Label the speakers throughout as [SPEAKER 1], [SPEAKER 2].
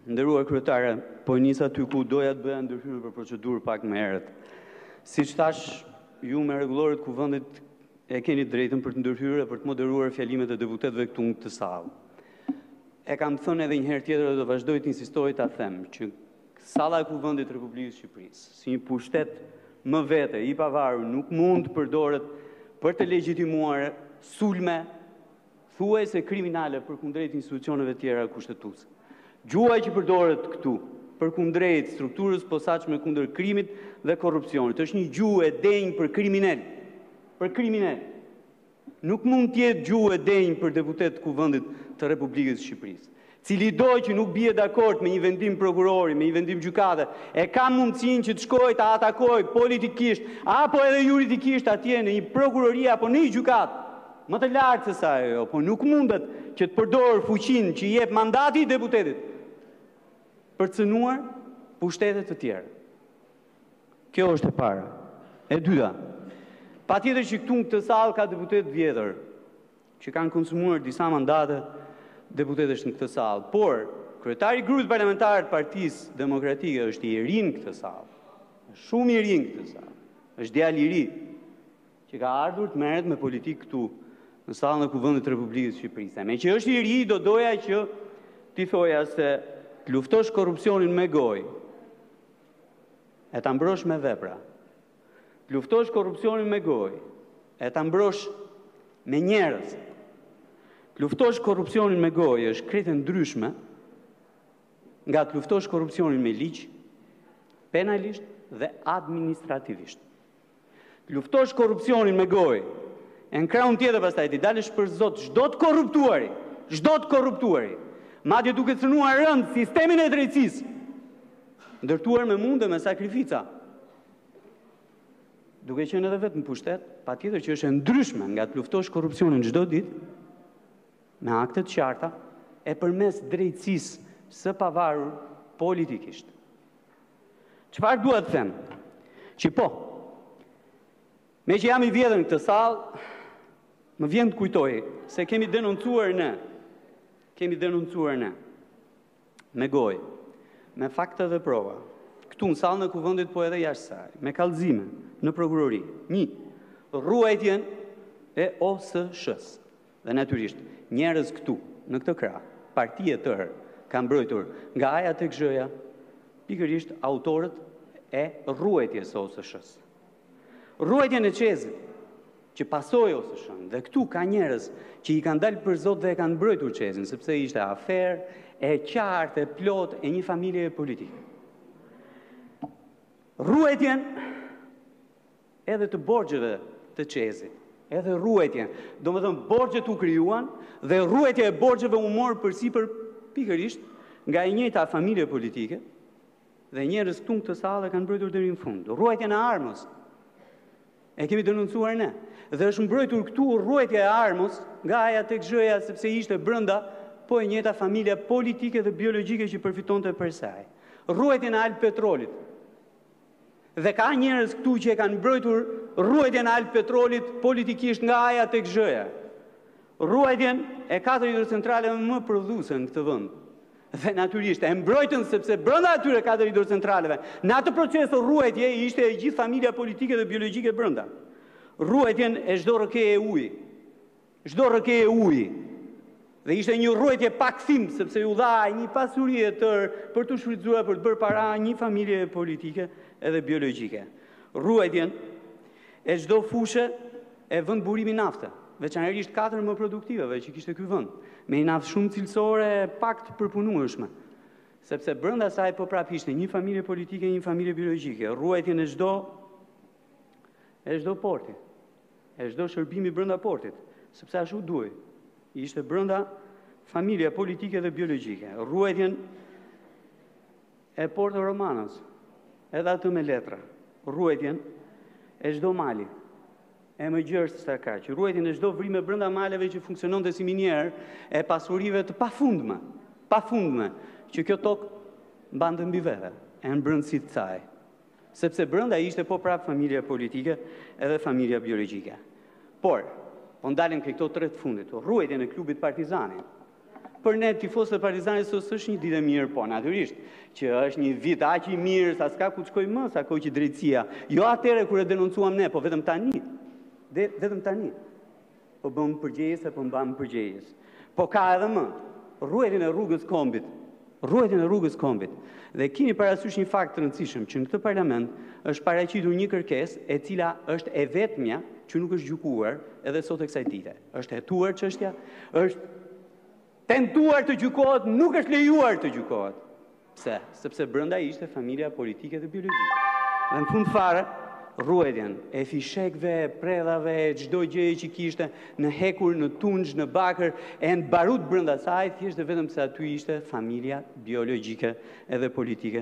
[SPEAKER 1] Nderuar kryetare, po nisa ty ku doja të bëja ndërhyrje për procedurë pak më herët. Siç thash, ju me rregullorët kuvendit e keni drejtën për të ndërhyrë dhe për të moderuar fjalimet e deputetëve këtu në këtë sallë. E kam thënë edhe një herë tjetër dhe do vazhdoj të insistoj ta them që salla e kuvendit të Republikës së Shqipërisë, si një pushtet më vete i pavarur, nuk mund të përdoret për të legjitimuar sulme thuajse kriminale përkundrejt institucioneve tjera kushtetuese. Gjuha që përdoret këtu përkundrejt strukturës posaçme kundër krimit dhe korrupsionit është një gjuhë e denjë për kriminal. Për kriminal. Nuk mund të jetë gjuhë e denjë për deputet të kuvendit të Republikës së Shqipërisë. Cili do që nuk bie dakord me një vendim prokurori, me një vendim gjykate, e ka mundësinë që të shkojë të atakojë politikisht apo edhe juridikisht atje në një prokurori apo në një gjykatë. Më të lartë se sa ajo, po nuk mundet që të përdorë fuqinë që i jep mandati i deputetit për të cënuar pushtetet të tjera. Kjo është e para. E dyta, patjetër që këtu në këtë sallë ka deputet vjetër që kanë konsumuar disa mandate deputetësh në këtë sallë, por kryetari i grupit parlamentar të Partisë Demokratike është i ri në këtë sallë. Është shumë i ri në këtë sallë. Është djalë i ri që ka ardhur të merret me politikë këtu në sallën e kuvendit të Republikës së Shqipërisë. Me që është i ri, do doja që ti thoja se të luftosh korrupsionin me gojë, e ta mbrosh me vepra. Të luftosh korrupsionin me gojë, e ta mbrosh me njerëz. Të luftosh korrupsionin me gojë është krejtë ndryshme nga të luftosh korrupsionin me ligj, penalisht dhe administrativisht. Të luftosh korrupsionin me gojë, e në krahun tjetër pastaj ti dalësh për zot çdo të korruptuari, madje duke cënuar rënd sistemin e drejtësisë, ndërtuar me mundë me sakrifica. Duke qenë edhe vetë në pushtet, patjetër që është e ndryshme nga të luftosh korrupsionin çdo ditë me akte të qarta e përmes drejtësisë së pavarur politikisht. Çfarë dua të them? Që po, me që jam i vjetër në këtë sallë, më vjen të kujtoj se kemi denoncuar ne, me gojë, me fakte dhe prova, këtu në sallën e kuvendit po edhe jashtë saj, me kallëzime në prokurori. 1. Ruajtjen e OSSH-s. Dhe natyrisht, njerëz këtu, në këtë krah, partie tërë, kanë mbrojtur nga A-ja tek Z-ja, pikërisht autorët e ruajtjes së OSSH-s. Ruajtjen e Qezit, që pasoi OSSH-n, dhe këtu ka njerëz që i kanë dalë për zot dhe e kanë mbrojtur Qezin, sepse ishte aferë e qartë, e plot e një familje politike. Ruajtjen edhe të borxheve të Qezit, edhe ruajtjen, domethënë borxhet u krijuan dhe ruajtja e borxheve u mor përsipër pikërisht nga e njëjta familje politike dhe njerëz këtu në këtë sallë kanë mbrojtur deri në fund. Ruajtjen e armës e kemi denoncuar ne. Dhe është mbrojtur këtu ruajtja e armës nga A-ja tek Z-ja sepse ishte brenda po e njëjta familja politike dhe biologjike që përfitonte për saj. Ruajtjen e Alp Petrolit. Dhe ka njerëz këtu që e kanë mbrojtur ruajtjen e Alp Petrolit politikisht nga A-ja tek Z-ja. Ruajtjen e 4 hidrocentraleve më prodhuese në këtë vend. Dhe natyrisht e mbrojtën sepse brenda atyre 4 hidrocentraleve, në atë proces ruajtje ishte e gjithë familja politike dhe biologjike brenda. Ruajtjen e çdo rrëkeje uji. Çdo rrëkeje uji. Dhe ishte një ruajtje pa kthim sepse u dha një pasuri e tërë për të shfrytzuar për të bërë para një familje politike edhe biologjike. Ruajtjen e çdo fushë e vendburimi nafte, veçanërisht 4 më produktiveve që kishte ky vend, me një naftë shumë cilësore e pak të përpunueshme, sepse brenda saj po prap ishte një familje politike, një familje biologjike. Ruajtjen e çdo porti, e çdo shërbimi brenda portit, sepse ashtu duhej. Ishte brenda familja politike dhe biologjike. Ruajtjen e Porto Romanos, edhe atë me letra. Ruajtjen e çdo mali, e më gjërë se kaq. Ruajtjen e çdo vrime brenda maleve që funksiononte si minier e pasurive të pafundme, që kjo tokë mbante mbi vete, e në brendësi të saj. Sepse brenda ishte po prap familja politike edhe familja biologjike. Por, po ndalim ke këto 3 të fundit, ruajtjen e klubit Partizani. Për ne tifosët e Partizanit është një ditë e mirë, po natyrisht, që është një vit aq i mirë, sa s'ka ku të shkoj më, sa kohë që drejtësia. Jo atëherë kur e denoncuam ne, po vetëm tani. Vetëm tani. Po bëm përgjegjës e po mbam përgjegjës. Po ka edhe më, ruajtjen e rrugës kombit. Ruajtjen e rrugës kombit. Dhe keni parasysh një fakt të rëndësishëm që në këtë parlament është paraqitur një kërkesë e cila është e vetmja që nuk është gjykuar edhe sot e kësaj dite. Është hetuar çështja, është tentuar të gjykohet, nuk është lejuar të gjykohet. Pse? Sepse brenda ishte familja politike dhe biologjike. Dhe në fund fare, ruajtjen e fishekëve, predhave, çdo gjë që kishte në hekur, në tunxh, në bakër, e në barut brenda saj, thjesht dhe vetëm se aty ishte familja biologjike edhe politike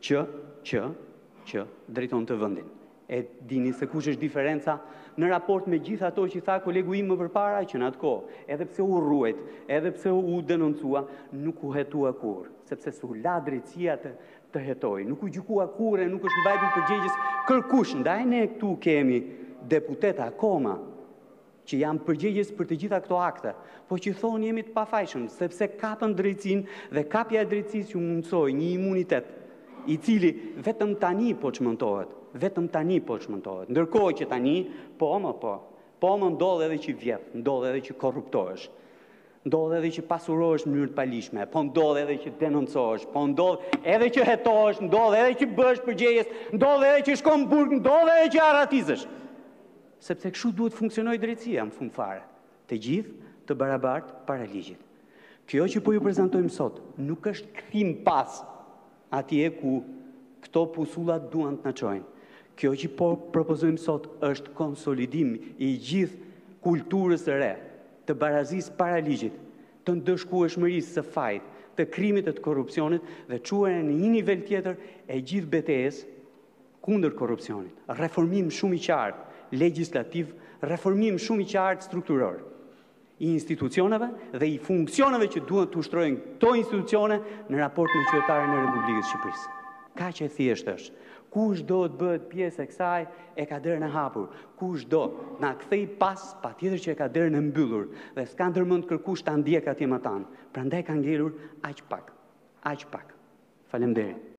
[SPEAKER 1] që drejton të vendin. E dini se kush është diferenca në raport me gjithë ato që tha kolegu im më përpara, që në atë kohë, edhe pse u ruajt, edhe pse u denoncua, nuk u hetua kur, sepse su la drejtësia të hetoj, nuk u gjykua kur e nuk është mbajtur përgjegjës kërkush. Ndaj ne këtu kemi deputeta akoma që janë përgjegjës për të gjitha këto akte, po që thonë jemi të pafajshëm, sepse kapën drejtësinë dhe kapja e drejtësisë që mundsoj një imunitet i cili vetëm tani po çmentohet. Vetëm tani po çmentohet. Ndërkohë që tani, po më ndodh edhe që vjedh, ndodh edhe që korruptohesh, ndodh edhe që pasurohesh në mënyrë të palishme, po ndodh edhe që denoncohesh, po ndodh edhe që hetohesh, ndodh edhe që bëhesh përgjegjës, ndodh edhe që shkon në burg, ndodh edhe që arratizesh. Sepse kështu duhet funksionojë drejtësia në fund fare. Të gjithë të barabartë para ligjit. Kjo që po ju prezantojmë sot nuk është kthim pas atje ku këto pusullat duan të na çojnë. Kjo që po propozojmë sot është konsolidim i gjithë kulturës së re, të barazisë para ligjit, të ndëshkueshmërisë së fajit, të krimit e të korrupsionit dhe çuarja në një nivel tjetër e gjithë betejës kundër korrupsionit. Reformim shumë i qartë legjislativ, reformim shumë i qartë strukturor i institucioneve dhe i funksioneve që duhet të ushtrojnë këto institucione në raport me qytetarën e Republikës së Shqipërisë. Kaq e thjeshtë është. Kush do të bëhet pjesë e kësaj e ka derën e hapur. Kush do na kthej pas, patjetër që e ka derën e mbyllur dhe s'ka ndërmend kërkush ta ndjek atje më tan. Prandaj ka ngelur aq pak. Faleminderit.